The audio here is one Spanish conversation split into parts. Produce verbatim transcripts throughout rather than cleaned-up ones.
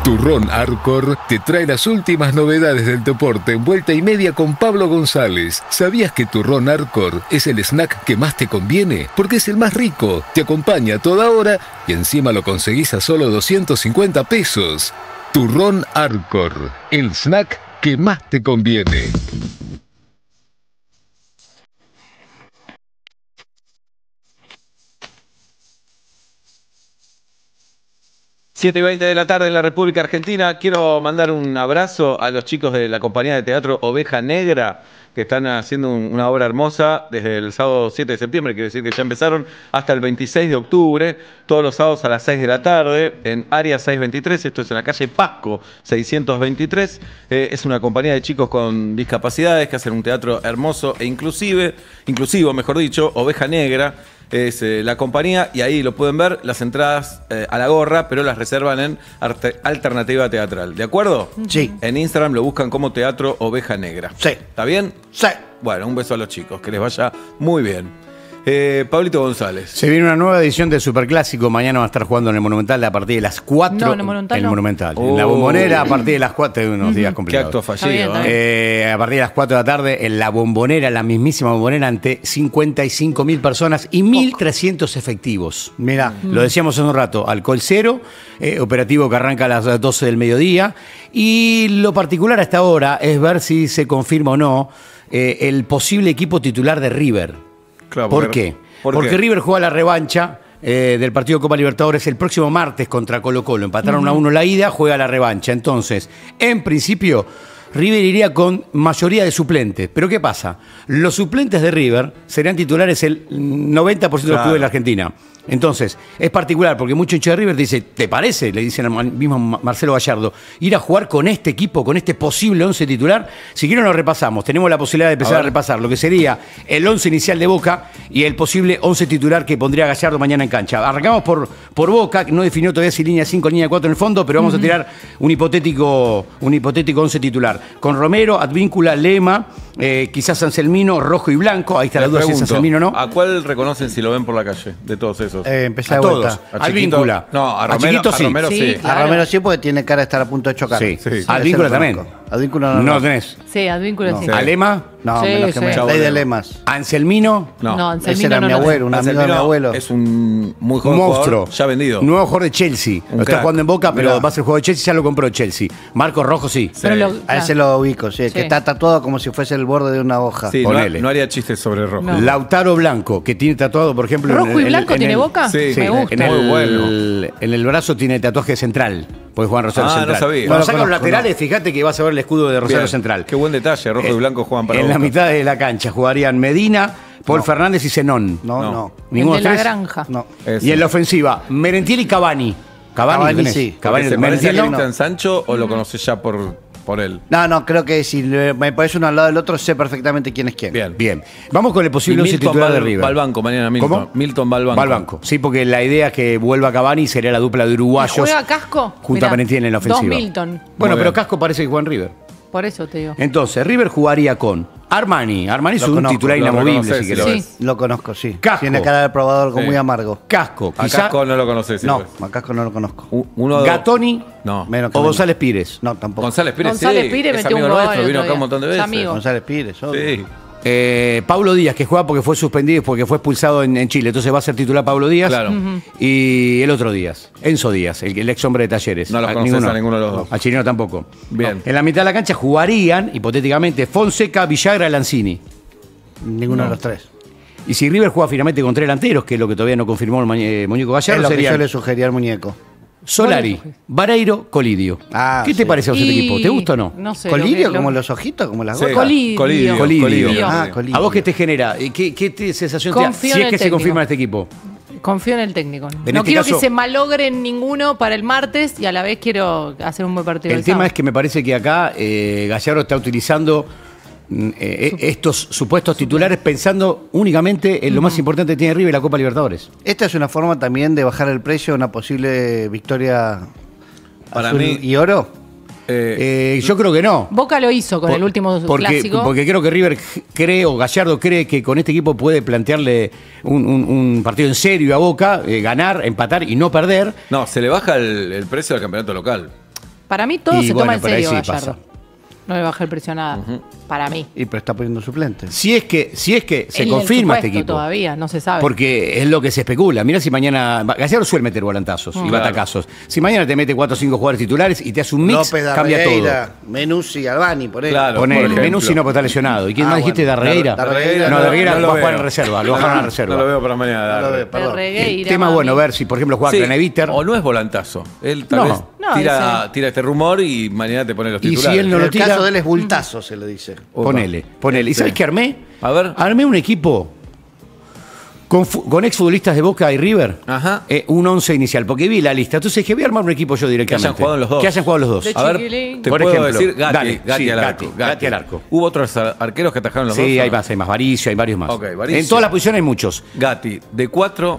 Turrón Arcor te trae las últimas novedades del deporte en vuelta y media con Pablo González. ¿Sabías que Turrón Arcor es el snack que más te conviene? Porque es el más rico, te acompaña a toda hora y encima lo conseguís a solo doscientos cincuenta pesos. Turrón Arcor, el snack que más te conviene. siete y veinte de la tarde en la República Argentina. Quiero mandar un abrazo a los chicos de la compañía de teatro Oveja Negra, que están haciendo un, una obra hermosa desde el sábado siete de septiembre, quiere decir que ya empezaron, hasta el veintiséis de octubre, todos los sábados a las seis de la tarde, en Área seiscientos veintitrés, esto es en la calle Pasco seiscientos veintitrés. Eh, es una compañía de chicos con discapacidades que hacen un teatro hermoso e inclusive, inclusivo, mejor dicho, Oveja Negra. Es eh, la compañía y ahí lo pueden ver, las entradas eh, a la gorra, pero las reservan en Arte Alternativa Teatral. ¿De acuerdo? Sí. En Instagram lo buscan como Teatro Oveja Negra. Sí. ¿Está bien? Sí. Bueno, un beso a los chicos, que les vaya muy bien. Eh, Pablito González. Se viene una nueva edición del Superclásico. Mañana va a estar jugando en el Monumental a partir de las cuatro. No, en el Monumental. En el no. Monumental. Oh. En la Bombonera a partir de las cuatro. Unos uh-huh. días Qué complicados. acto fallido. Está bien, está bien. Eh, a partir de las cuatro de la tarde en la Bombonera, la mismísima Bombonera, ante cincuenta y cinco mil personas y mil trescientos efectivos. Mirá. Lo decíamos hace un rato, alcohol cero, eh, operativo que arranca a las doce del mediodía. Y lo particular hasta ahora es ver si se confirma o no eh, el posible equipo titular de River. Claro, ¿Por porque- qué? ¿Por Porque qué? River juega la revancha eh, del partido Copa Libertadores el próximo martes contra Colo-Colo. Empataron uh-huh. a uno la ida, juega la revancha. Entonces, en principio, River iría con mayoría de suplentes. Pero ¿qué pasa? Los suplentes de River serían titulares el noventa por ciento claro. de los clubes de la Argentina. Entonces, es particular porque mucho hincha de River dice, ¿te parece? Le dicen al mismo Marcelo Gallardo, ir a jugar con este equipo, con este posible once titular. Si quieren lo repasamos, tenemos la posibilidad de empezar a, a repasar lo que sería el once inicial de Boca y el posible once titular que pondría Gallardo mañana en cancha. Arrancamos por, por Boca, que no definió todavía si línea cinco o línea cuatro en el fondo, pero vamos uh-huh. a tirar un hipotético, un hipotético once titular. Con Romero, Advíncula, Lema, eh, quizás Anselmino, rojo y blanco. Ahí está Les la duda si es pregunto, Anselmino o no. ¿A cuál reconocen si lo ven por la calle de todos esos? Eh, empecé A a todos. vuelta. A Advíncula. No, a A Romero, Chiquito a sí. Romero sí. Sí, claro. A Romero sí, porque tiene cara de estar a punto de chocar. Sí, Sí. sí. Advíncula también. Advíncula no. No No, tenés. Sí, Advíncula No. sí. Sí. Alema, no Sí, menos que sí. me Chau, ley de Bolero. lemas. Anselmino, No. No, Ese Anselmino era no mi lo abuelo, un amigo de mi Anselmino abuelo. es un muy un joven monstruo. jugador, ya vendido. Nuevo jugador de Chelsea. Un Lo está crack. jugando en Boca, pero Mirá. va a ser jugador de Chelsea, ya lo compró Chelsea. Marcos Rojo sí. Sí. Pero lo- A ese lo ubico, sí, Sí. que está tatuado como si fuese el borde de una hoja. Sí, no, Ponele. no haría chistes sobre rojo. No. Lautaro Blanco, que tiene tatuado, por ejemplo... ¿Rojo en el- y en blanco el- tiene en el- Boca? Sí, Me gusta. En el, Muy bueno. en el brazo tiene tatuaje central. Puede jugar en Rosario Ah, no Central. sabía. Cuando No lo sacan los conozco, laterales, fíjate que vas a ver el escudo de Rosario Bien. Central. Qué buen detalle, rojo y Eh, blanco juegan para En la Boca. mitad de la cancha jugarían Medina, Paul No. Fernández y Zenón. No, No. no. El Ninguno de la tres. granja. No. Ese. Y en la ofensiva, Merentiel y Cavani. Cavani, Cavani tenés. sí. Cavani, ¿Se parece a Merentiel no. Cristian Sancho o lo conoces ya por, por él? No, no, creo que si le- me pones uno al lado del otro, sé perfectamente quién es quién. Bien. Bien. Vamos con el Y posible once Milton titular va de al- River. va al banco mañana, Milton. ¿Cómo? Milton va al banco. Va al banco. Sí, porque la idea es que vuelva Cavani sería la dupla de uruguayos. ¿Juega Casco? Junto a Mirá, Merentiel en la ofensiva. Dos Milton. Bueno, Muy pero bien. Casco parece que juega en River. Por eso te digo. Entonces, River jugaría con Armani. Armani es Lo un conozco, titular lo inamovible, reconoces, si sí, querés. lo Sí. ves. Lo conozco, sí. Casco. Tiene cara de probador Sí. muy amargo. Casco, A quizá Casco no lo conoces. sí, No, pues. a Casco no lo conozco. U- Uno de Gatoni No. Menos que o menos. González Pires. No, tampoco. González Pires, González sí. Pires es metió amigo un gol nuestro, el vino otro acá un día. montón de Es veces. amigo. González Pires, obvio. Sí. Eh, Pablo Díaz, que juega porque fue suspendido, porque fue expulsado en, en Chile. Entonces va a ser titular Pablo Díaz. Claro. Y el otro Díaz, Enzo Díaz, el, el ex hombre de Talleres. No los A- conoces a ninguno de los dos. A Chileno tampoco. Bien. No. En la mitad de la cancha jugarían, hipotéticamente, Fonseca, Villagra, Lanzini. Ninguno No. de los tres. Y si River juega finalmente con tres delanteros, que es lo que todavía no confirmó el Mañe- eh, Muñeco Es Gallardo, lo que serían yo le sugería al muñeco. Solari, Vareiro, Colidio. Ah, ¿Qué te sí. parece a ese Y- equipo? ¿Te gusta o no? No sé. ¿Colidio? lo que- ¿Como lo- los ojitos? ¿Como las Sí. gotas? Colidio. Colidio. Colidio. Ah, Colidio. ¿A vos qué te genera? ¿Qué, qué te- sensación te da? Confío Si en es el que se técnico. confirma este equipo. Confío en el técnico. No, En no este quiero caso- que se malogren ninguno para el martes y a la vez quiero hacer un buen partido. El tema es que me parece que acá eh, Gallardo está utilizando mm, eh, estos supuestos titulares pensando únicamente en lo más importante que tiene River, la Copa Libertadores. Esta es una forma también de bajar el precio a una posible victoria Para azul mí- y oro. Eh, Eh, yo creo que no. Boca lo hizo con Por- el último porque, clásico. Porque creo que River cree, o Gallardo cree que con este equipo puede plantearle un, un- un partido en serio a Boca, eh, ganar, empatar y no perder. no, se le baja el, el precio del campeonato local. Para mí todo Y se bueno, toma en pero ahí serio, sí Gallardo. pasa. No le baja el precio a nada. Para mí. Y pero está poniendo suplente. Si es que, si es que se En el confirma este supuesto equipo. Todavía, no se sabe. Porque es lo que se especula. Mira si mañana. Gallardo suele meter volantazos y Claro. batacazos. Si mañana te mete cuatro o cinco jugadores titulares y te hace un mix, López, cambia Darreira, todo. Menuzzi, Albani, por ejemplo. Claro. Ponele, por ejemplo. Menuzzi no, porque está lesionado. ¿Y quién Ah, más dijiste? bueno. ¿Darreira? Darreira, No, no, Darreira no lo va a jugar veo. en reserva. Lo bajaron a la reserva. No lo veo para mañana. No lo Darre. veo, perdón. Regueira, Tema mami. bueno, ver si por ejemplo juega Sí, Craneviter. o no es volantazo. Él tal No. vez No, tira, dice- tira este rumor y mañana te pone los Y si titulares. él no En lo el tira- caso de él es bultazo, se le dice. Opa. Ponele, ponele. ¿Y sabes qué armé? A ver. Armé un equipo con, fu- con exfutbolistas de Boca y River. Ajá. Eh, un once inicial, porque vi la lista. Entonces dije, voy a armar un equipo yo directamente. hayan jugado los dos. Que hayan jugado los dos. De A ver, Chiquilín. te Por puedo ejemplo, decir Gatti, dale, Gatti sí, al Gatti, arco. Gatti al arco. ¿Hubo otros ar- arqueros que atajaron los dos? Sí, o hay no? más, hay más. Varicio, hay varios más. Ok, Varicio. En todas las posiciones hay muchos. Gatti, de cuatro,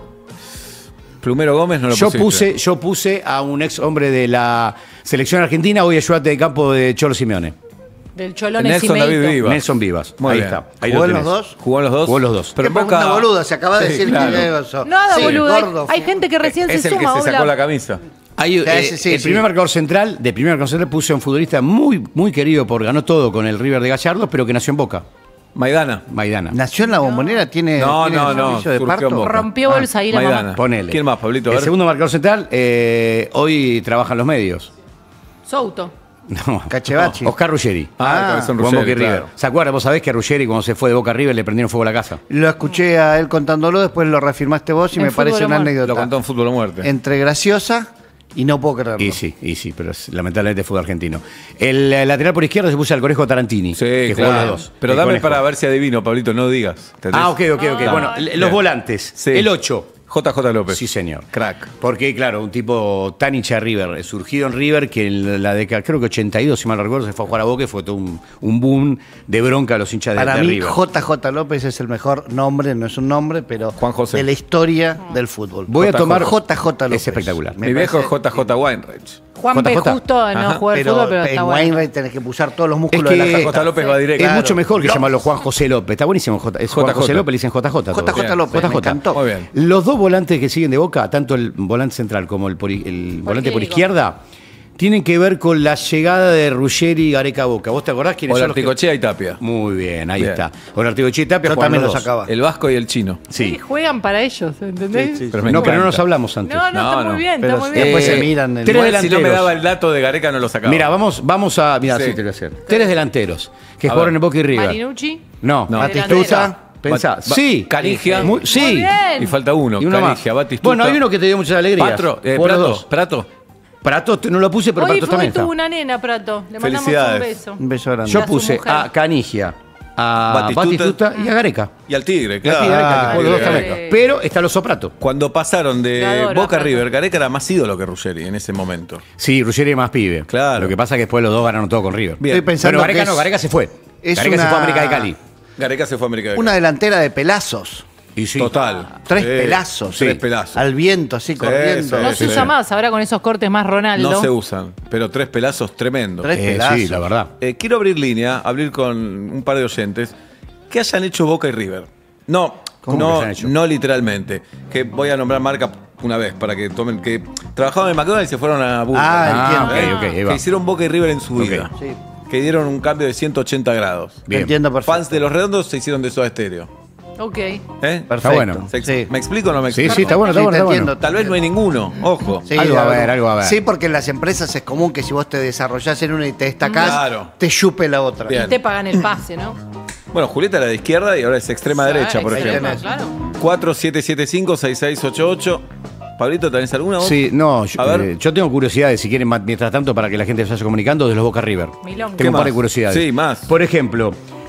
Plumero Gómez no lo Yo pusiste. puse, yo puse a un ex hombre de la selección argentina, hoy ayudante de campo de Cholo Simeone. Del Cholón Nelson David Encimeito. Vivas. Nelson Vivas. Muy ahí bien. está. Ahí ¿Jugó lo en los tenés. dos? ¿Jugó en los dos? Jugó en los dos. Pero Qué en Boca... pregunta boluda, se acaba de Sí, decir claro. que eso. Nada, Sí, boludo. gordo. Hay gente que recién Es se el que suma. se sacó hola. la camisa. Ahí, Ya, eh, ese sí, el sí. primer marcador central, de primer marcador central puse a un futbolista muy, muy querido por ganó todo con el River de Gallardo, pero que nació en Boca, Maidana. Maidana. Nació en la bombonera, tiene, No, tiene no, no, servicio de surgió en parto. Boca. Rompió bolsa ahí la Maidana. mamá. Ponele. ¿Quién más, Pablito? A El ver. segundo marcador central, eh, hoy trabajan los medios. Souto. No. Cachevachi. Oscar Ruggeri. Ah, Cabezón Juan Boca y Ruggeri, River. claro. ¿Se acuerdan? Vos sabés que a Ruggeri cuando se fue de Boca a River le prendieron fuego a la casa. Lo escuché a él contándolo, después lo reafirmaste vos y En me parece Fútbol una Amor. anécdota. Lo contó en Fútbol o Muerte. Entre graciosa y no puedo creerlo. Y sí, y sí, pero es, lamentablemente fútbol argentino. El, eh, lateral por izquierda se puso al Conejo Tarantini. Sí, que jugó claro. los dos. Pero El dame Conejo. para ver si adivino, Pablito, no digas. ¿Entendés? Ah, ok, ok, ok. Ah, Bueno, bien. l- los volantes. Sí. El ocho. J J López. Sí, señor. Crack. Porque, claro, un tipo tan hincha de River, surgido en River, que en la década, creo que ochenta y dos, si mal no recuerdo, se fue a jugar a Boca y fue todo un, un boom de bronca a los hinchas de, Para de mí, River. J J López es el mejor nombre, no es un nombre, pero Juan José. de la historia del fútbol. Voy a J J. tomar. J J López. Es espectacular. Me Mi viejo es parece- J J Weinreich. Juan B. J J. justo no Ajá. juega al Pero, fútbol, pero en está bueno. Wainwright tenés que pulsar todos los Es músculos que de la J jeta. J López va directo. Es Claro. mucho mejor que No. llamarlo Juan José López. Está buenísimo. J- es Juan J J. José López, le dicen J J. J J Bien. López, me encantó. Muy bien. Los dos volantes que siguen de Boca, tanto el volante central como el, por- el volante por Clínico. izquierda, tienen que ver con la llegada de Ruggeri y Gareca a Boca. ¿Vos te acordás quiénes son los que- Olarticochea y Tapia. Muy bien, ahí Bien. está. Olarticochea y Tapia Yo juegan también lo los dos. sacaba. El vasco y el chino. Sí, Sí. juegan para ellos, ¿entendés? Sí, sí, Pero me No, pero no encanta. nos hablamos antes. No, no, No, está no. muy bien, Pero está muy bien. después Eh, se miran. El... tres Igual, si no me delanteros. daba el dato de Gareca, no lo sacaba. Mira, vamos, vamos a. Mira, Sí. sí, te lo voy a hacer. Tres delanteros que A jugaron ver. en Boca y River. Marinucci. No, No. Batistuta. Pensá. Ba- ba- Sí. Canigia. Muy- sí. Muy bien. Y falta uno. Y uno más. Canigia, Batistuta. Bueno, hay uno que te dio muchas alegrías. Patro, eh, Por los Prato, dos. Prato. Prato t- no lo puse, pero Hoy Prato fue también tuvo está. una nena, Prato. Le mandamos un Felicidades. beso. Un beso grande. Yo a su puse mujer. a Canigia, a Batistuta. Batistuta, y a Gareca. Y al Tigre, Y a claro. Gareca, que Ah, jugó los dos Gareca. también. Pero está los Soprato. Cuando pasaron Te de adoro, Boca a Prato. River, Gareca era más ídolo que Ruggeri en ese momento. Sí, Ruggeri es más pibe. Claro. Lo que pasa es que después los dos ganaron todo con River. Bien. Estoy pensando Bueno, Gareca que no, es- Gareca se fue. es Gareca se una- fue a América de Cali. Gareca se fue a América de Una Cali. delantera de pelazos. Y sí. Total. Tres Sí. pelazos. Tres sí. pelazos. Al viento, así corriendo. sí, No sí, se usa más ahora con esos cortes más Ronaldo. No se usan, pero tres pelazos tremendos. Tres Eh, pelazos. sí, la verdad. Eh, quiero abrir línea, abrir con un par de oyentes que hayan hecho Boca y River. No, ¿Cómo que no, hayan hecho? no literalmente. Que voy a nombrar marca una vez para que tomen que trabajaban en McDonald's y se fueron a Burger. Ah, Ah, entiendo. ok, ok, ahí que va. hicieron Boca y River en su Ok. vida. Sí. Que dieron un cambio de ciento ochenta grados. Te entiendo perfecto. Fans de los redondos se hicieron de Soda Stereo. Ok. ¿Eh? Perfecto. bueno. Se- Sí. ¿Me explico o no me Sí, explico? sí, está bueno, está Sí, bueno, te está bueno. entiendo. Tal vez no hay ninguno, ojo. Sí, Algo va a algo- haber, algo va a haber. Sí, porque en las empresas es común que si vos te desarrollás en una y te destacás, Claro. te chupe la otra. Bien. Y te pagan el pase, ¿no? Bueno, Julieta era de izquierda y ahora es extrema derecha, por Extrema, ejemplo. tenés. Claro. cuatro siete siete cinco seis seis ocho ocho. Pablito, ¿tenés alguna vos? Sí, no, yo, A ver. eh, yo tengo curiosidades, si quieren, ma- mientras tanto, para que la gente se vaya comunicando, de los Boca River. Milonga. Tengo un ¿Qué par de más? curiosidades. Sí, más. Por ejemplo,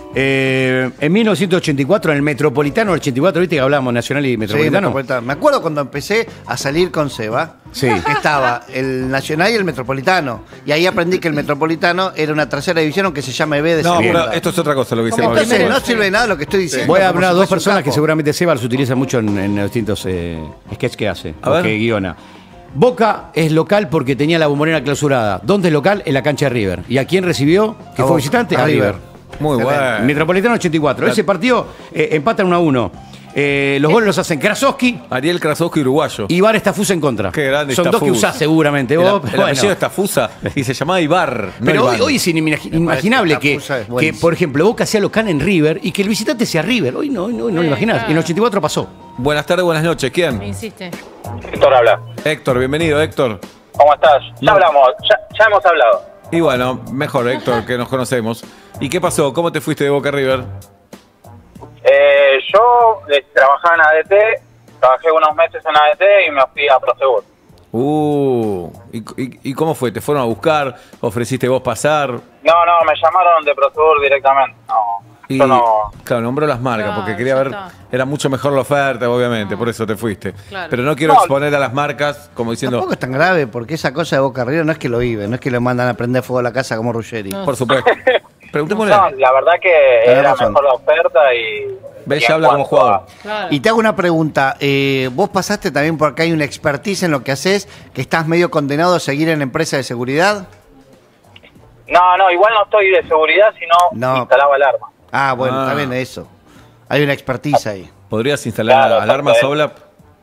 eh, en mil novecientos ochenta y cuatro, en el Metropolitano del ochenta y cuatro, ¿viste que hablábamos Nacional y Sí, Metropolitano? Metropolitano. Me acuerdo cuando empecé a salir con Seba, Sí. que estaba el Nacional y el Metropolitano. Y ahí aprendí que el Metropolitano era una tercera división, aunque se llame B de No, segunda. pero esto es otra cosa lo que dice Como Pablito. Entonces, no Sí. sirve nada lo que estoy diciendo. Voy a como hablar si de dos fuese un personas que capo. seguramente Seba los utiliza mucho en, en los distintos eh, sketches que hace, A o ver. que guiona. Boca es local porque tenía la bombonera clausurada. ¿Dónde es local? En la cancha de River. ¿Y a quién recibió? ¿Que A fue Boca. visitante? A A River. River. Muy Excelente. bueno. Metropolitano ochenta y cuatro. La- Ese partido eh, empatan uno a uno. Eh, los goles los hacen Krasowski Ariel Krasowski, uruguayo. y Ibar Estafusa en contra. Qué grande Son dos que Estafusa. usás seguramente El, vos. el pero bueno. apellido Estafusa y se llamaba Ibar. no Pero hoy, Iván. hoy es inimagi- inimaginable que, Estafusa es que, buenísimo. por ejemplo, Boca hacía local en River y que el visitante sea River. Hoy no, hoy no, hoy no lo Sí, imaginás. claro. En el ochenta y cuatro pasó. Buenas tardes, buenas noches. ¿Quién? Me insiste. Héctor habla. Héctor, bienvenido, Héctor. ¿Cómo estás? Ya No. hablamos, ya, ya hemos hablado. Y bueno, mejor, Héctor, que nos conocemos. ¿Y qué pasó? ¿Cómo te fuiste de Boca a River? Eh, yo eh, trabajaba en A D T, trabajé unos meses en A D T y me fui a Prosegur. Uh, ¿y, y, y cómo fue? ¿Te fueron a buscar? ¿Ofreciste vos pasar? No, no, me llamaron de Prosegur directamente. No, Y, yo no. claro, nombró las marcas Claro, porque quería ya ver, está. era mucho mejor la oferta, obviamente, por eso te fuiste. Claro. Pero no quiero No. exponer a las marcas como diciendo, Tampoco es tan grave, porque esa cosa de Boca River no es que lo vive, no es que le mandan a prender fuego a la casa como Ruggeri. No. por supuesto. Preguntémosle. No, la verdad que Tenés era razón. mejor la oferta y... Ve, y ya en habla como cuanto a- jugador. Claro. Y te hago una pregunta, eh, vos pasaste también por acá, hay una expertise en lo que haces, que estás medio condenado a seguir en la empresa de seguridad. No, no, igual no estoy de seguridad, sino No. instalaba alarma. Ah, bueno, Ah. está bien eso. Hay una expertise ahí. ¿Podrías instalar Claro, alarmas exacto. Soblap?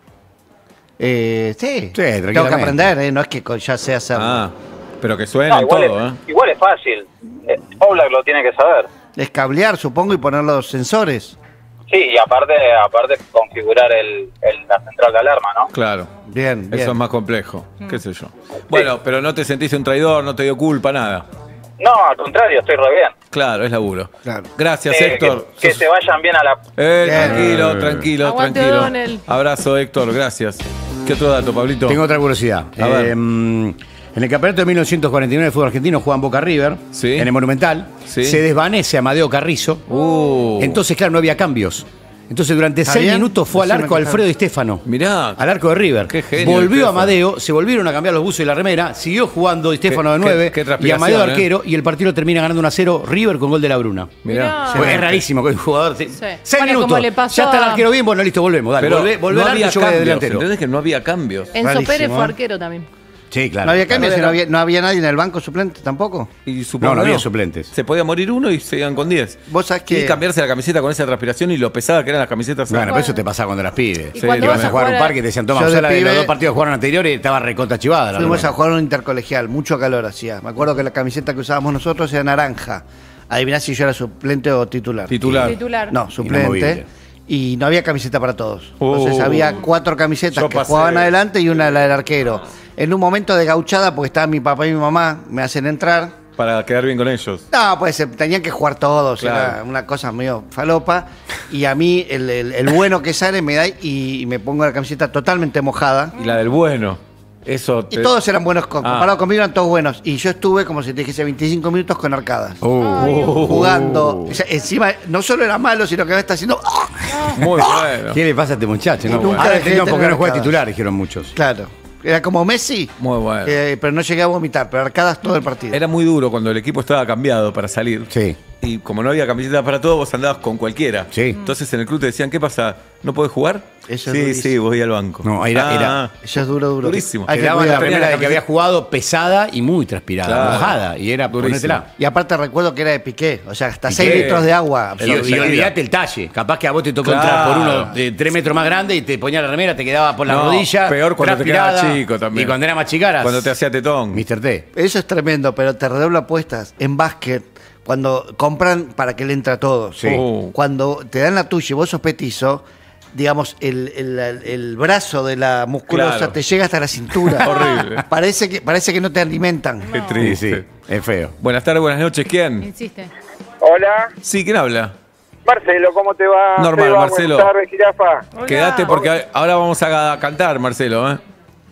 Eh, sí, tengo que tranquilamente. aprender, eh, no es que co- ya sé hacerlo. Ah, pero que No, suena igual, todo, es, ¿eh? igual es fácil. Eh, Oblak lo tiene que saber. Es cablear, supongo, y poner los sensores. Sí, y aparte, aparte configurar el, el- la central de alarma, ¿no? Claro. Bien, bien. Eso es más complejo, qué sé yo. Bueno, pero no te sentiste un traidor, no te dio culpa, nada. No, al contrario, estoy re bien. Claro, es laburo. Claro. Gracias, Eh, Héctor. Que, que Sos- se vayan bien a la... Eh, Bien. tranquilo, tranquilo, Aguante, tranquilo. O'Donnell. Abrazo, Héctor, gracias. ¿Qué otro dato, Pablito? Tengo otra curiosidad. A ver. Eh, en el campeonato de mil novecientos cuarenta y nueve de fútbol argentino juegan Boca River, Sí. en el Monumental. Sí. Se desvanece Amadeo Carrizo. Uh, Entonces, claro, no había cambios. Entonces, durante ¿Está seis bien? minutos fue al Decime arco que está. Alfredo Di Stéfano. mirá. Al arco de River. Qué genio el Volvió Tefa. Amadeo, se volvieron a cambiar los buzos y la remera, siguió jugando Di Stéfano Qué- de nueve qué- qué y transpiración, Amadeo de ¿eh? arquero y el partido termina ganando uno a cero River con gol de la Bruna. Mirá. Mirá. Fue- es rarísimo que el jugador. se- Sí. Seis Bueno, minutos. como le pasó ya está el a- arquero bien, bueno, listo, volvemos. Dale, Pero volvé, volvé no al arco había y yo voy de cambios, delantero. ¿entendés que no había cambios? Enzo Rarísimo, Pérez fue ¿eh? arquero también. Sí, claro. ¿No había claro. cambios? ¿No había, ¿No había nadie en el banco suplente tampoco? Y supongo No, no que había suplentes. Se podía morir uno y se iban con diez. Vos sabés que- Y cambiarse la camiseta con esa transpiración y lo pesada que eran las camisetas. Bueno, pero eso te pasaba cuando eras pibe. Y Sí, cuando ibas vas a a jugar a un jugar a- parque y te decían, toma, Yo o sea, de la de los pibe- dos partidos que jugaron anteriores estaba recontra chivada. la Fuimos remera. a jugar un intercolegial, mucho calor hacía. Me acuerdo que la camiseta que usábamos nosotros era naranja. Adiviná si yo era suplente o titular. Titular. Titular. No, suplente. Inamovible. Y no había camiseta para todos. Entonces Uh. había cuatro camisetas Yo que pasé. jugaban adelante y una la del arquero. En un momento de gauchada, porque estaban mi papá y mi mamá, me hacen entrar. Para quedar bien con ellos. No, pues eh, tenían que jugar todos, Claro. era una cosa medio falopa. Y a mí, el, el- el bueno que sale, me da y, y me pongo la camiseta totalmente mojada. Y la del bueno. Eso Y te- todos eran buenos, con- Ah. comparado conmigo eran todos buenos. Y yo estuve, como si te dijese, veinticinco minutos con arcadas. Uh, Jugando. O sea, encima, no solo era malo, sino que me está haciendo. ¡ah! Muy bueno. ¿Qué le pasa a este muchacho? No, Nunca Ahora dejé de no, porque tener no juega arcadas. titular, dijeron muchos. Claro. Era como Messi, Muy bueno. eh, pero no llegué a vomitar, pero arcadas todo el partido. Era muy duro cuando el equipo estaba cambiado para salir. Sí. Y como no había camiseta para todos, vos andabas con cualquiera. Sí. Entonces en el club te decían, ¿qué pasa? ¿No podés jugar? Eso es sí, durísimo. sí, voy al banco. No, era- era- Eso es duro, duro. Durísimo. Hay Te que daban la cuidar. remera de que camiseta. había jugado pesada y muy transpirada, Claro. mojada. Y era Durísimo. ponértela. Y aparte recuerdo que era de Piqué, o sea, hasta Piqué. seis litros de agua. Y, y olvidate el talle. Capaz que a vos te tocó Claro. entrar por uno de tres metros más grande y te ponía la remera, te quedaba por la No, rodilla. peor cuando te quedaba transpirada. chico también. Y cuando era más chicaras. Cuando te hacía tetón. mister T. Eso es tremendo, pero te redoblo apuestas. En básquet, cuando compran para que le entre a todos. Sí. Oh. Cuando te dan la tuya y vos sos petizo, digamos, el, el- el brazo de la musculosa Claro. te llega hasta la cintura. Horrible. Parece que, parece que no te alimentan. Qué Sí, triste. sí, es feo. Buenas tardes, buenas noches. ¿Quién? Insiste. Hola, Sí, ¿quién habla? Marcelo, ¿cómo te va? Normal, ¿Te va? Marcelo. Buenas tardes, jirafa. Hola. Quédate porque a- ahora vamos a cantar, Marcelo. ¿eh?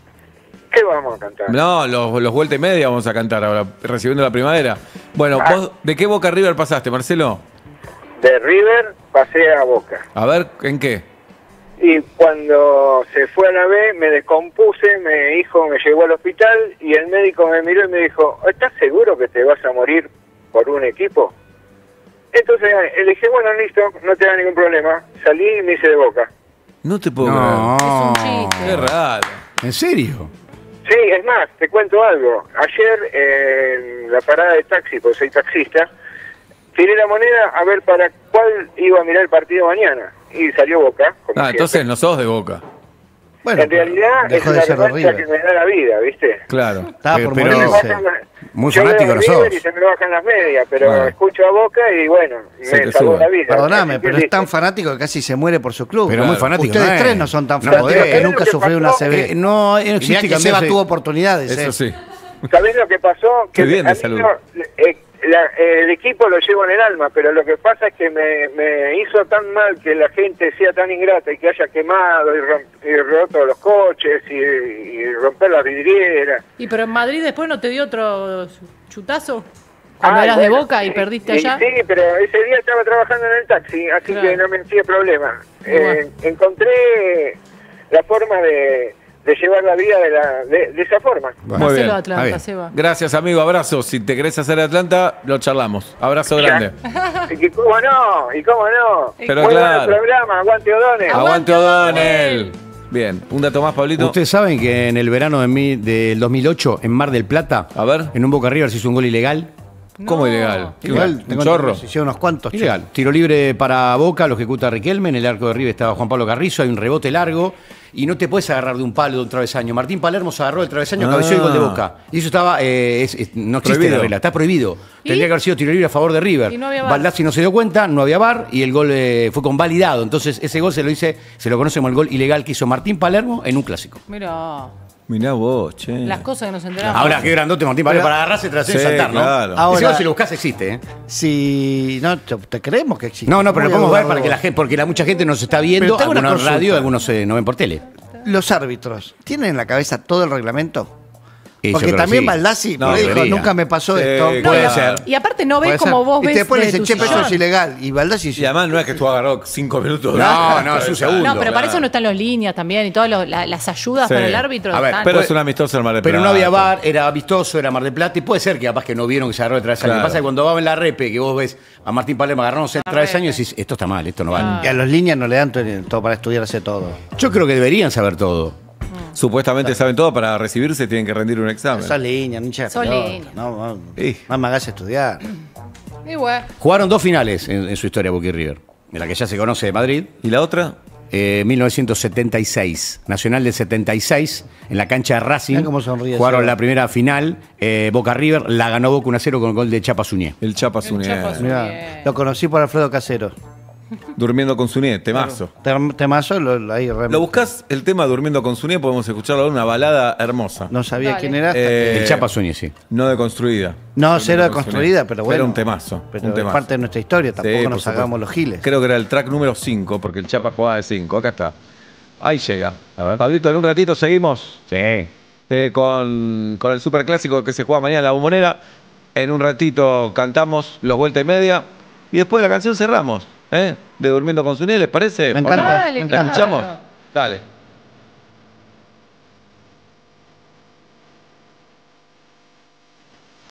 ¿Qué vamos a cantar? No, los, los vuelta y media vamos a cantar ahora, recibiendo la primavera. Bueno, Ah. ¿vos de qué Boca River pasaste, Marcelo? De River pasé a Boca. A ver, ¿en qué? Y cuando se fue a la B me descompuse, mi hijo me llevó al hospital y el médico me miró y me dijo, ¿estás seguro que te vas a morir por un equipo? Entonces le dije, bueno, listo, no te da ningún problema. Salí y me hice de Boca. No te puedo No. Es un creer. chiste. Qué raro. ¿En serio? Sí, es más, te cuento algo. Ayer eh, en la parada de taxi, porque soy taxista, tiré la moneda a ver para cuál iba a mirar el partido mañana. y salió Boca. como Ah, siempre. entonces no sos de Boca. Bueno, En realidad es dejó de la ser de revancha que River. me da la vida, ¿viste? Claro. Estaba Pero- por pero- Me morirse. bajan las- Muy yo fanático veo no River sos. y se me bajan las medias, pero Bueno. escucho a Boca y bueno, Se te me salvó sube. la vida. Perdóname, Así que pero es listo. tan fanático que casi se muere por su club. Pero muy fanático, Ustedes no es. tres no son tan No fanáticos, podés. que nunca Lo que sufrió una pasó- A C Eh, B. no, eh, no Y mirá existe que Seba cambiarse- tuvo oportunidades. Eso eh. sí. ¿Sabés lo que pasó? Qué Que bien a de mí salud. no- eh, la- el equipo lo llevo en el alma, pero lo que pasa es que me, me hizo tan mal que la gente sea tan ingrata y que haya quemado y, romp- y roto los coches y, y romper las vidrieras. ¿Y pero en Madrid después no te dio otro chutazo? Cuando Ay, eras de bueno, Boca y sí, perdiste sí, allá. Sí, pero ese día estaba trabajando en el taxi, así Claro. que no me hacía problema. Eh, Bueno. encontré la forma de, de llevar la vida de, la, de, de esa forma. Muy Hacelo bien. a Atlanta, bien. Seba. Gracias, amigo. Abrazo. Si te querés hacer Atlanta, lo charlamos. Abrazo grande. Y que cómo no, y cómo no. Pero Muy claro. buen programa, aguante O'Donnell. Aguante O'Donnell. Bien. Un dato más, Pablito. Ustedes saben que en el verano de mi- del dos mil ocho, en Mar del Plata, A ver. en un Boca River se hizo un gol ilegal. ¿Cómo No. ilegal? ¿Qué, Igual, un tengo chorro? Se hicieron unos cuantos. che. Ilegal. Tiro libre para Boca, lo ejecuta Riquelme. En el arco de River estaba Juan Pablo Carrizo. Hay un rebote largo y no te puedes agarrar de un palo de un travesaño. Martín Palermo se agarró del travesaño, Ah. cabeció el gol de Boca. Y eso estaba. eh, es- es- no existe Prohibido. la regla, está prohibido. ¿Y? Tendría que haber sido tiro libre a favor de River. Y no había VAR. Baldassi no se dio cuenta, no había VAR y el gol eh, fue convalidado. Entonces, ese gol se lo dice, se lo conoce como el gol ilegal que hizo Martín Palermo en un clásico. Mira, Mirá vos, che. las cosas que nos enteramos. Ahora, qué grandote Martín Palermo para agarrarse tras Sí, y saltar, ¿no? claro. Ese Ahora- gol, si lo buscas, existe, ¿eh? Si no, te, te creemos que existe. No, no, pero lo Voy a podemos ver dudar para de que la vos. gente, porque la mucha gente nos está viendo, Pero tengo una algunos en consulta. radio, algunos eh, no ven por tele. Los árbitros, ¿tienen en la cabeza todo el reglamento? Y yo Porque creo que también sí. Baldassi No, por ahí dijo, debería. nunca me pasó Sí, esto. No, Puede no. ser. Y aparte no ves Puede como ser. vos ves Y después le desde dicen, tu che, pero eso sillón. es ilegal. Y Baldassi Y además no es que tú agarró cinco minutos. No, no, es un segundo. No, pero para eso Claro. no están los líneas también y todas lo- la- las ayudas Sí. para el árbitro. A ver, están. Pero Puede- es un amistoso el Mar del Pero no Plata. había VAR, era vistoso, era Mar del Plata, y puede ser que capaz que no vieron que se agarró el travesaño. Lo Claro. que pasa es que cuando va en la repe, que vos ves a Martín Palermo agarrándose el La travesaño, repe. decís, esto está mal, esto no vale. Ah. Y a los líneas no le dan todo, todo para estudiarse todo. Yo creo que deberían saber todo. Supuestamente saben todo, para recibirse tienen que rendir un examen. Son líneas, hincha de Son pelota. líneas. No, no, Sí. no me hagas estudiar. Y bueno, Jugaron dos finales en, en su historia Boca y River. En la que ya se conoce de Madrid, ¿Y la otra? eh, mil novecientos setenta y seis. Nacional del setenta y seis, en la cancha de Racing. Mirá cómo sonríe Jugaron Seba. la primera final, eh, Boca River, la ganó Boca uno a cero con el gol de Chapa Suñé. El Chapa El Zunier. Chapa Zunier. Mirá, Bien. lo conocí por Alfredo Casero. Durmiendo con Zunier, temazo. Tem- Temazo, lo, lo- ahí re- Lo buscás el tema Durmiendo con Zunier, podemos escucharlo, una balada hermosa. No sabía Dale. quién era. hasta Eh, El Chapa Suñé, sí. No deconstruida. No, Durmiendo cero de con construida, Zunier. pero bueno. Era un temazo. Pero un es temazo. parte de nuestra historia, tampoco Sí, por nos supuesto. hagamos los giles. Creo que era el track número cinco, porque el Chapa jugaba de cinco. Acá está. Ahí llega. A ver. Pablito, en un ratito seguimos. Sí. Eh, con, con el superclásico que se juega mañana en la Bombonera. En un ratito cantamos los vuelta y media. Y después de la canción cerramos. ¿eh? De Durmiendo con Zunier, ¿les parece? Me encanta, Dale, me ¿La encanta. escuchamos? Dale.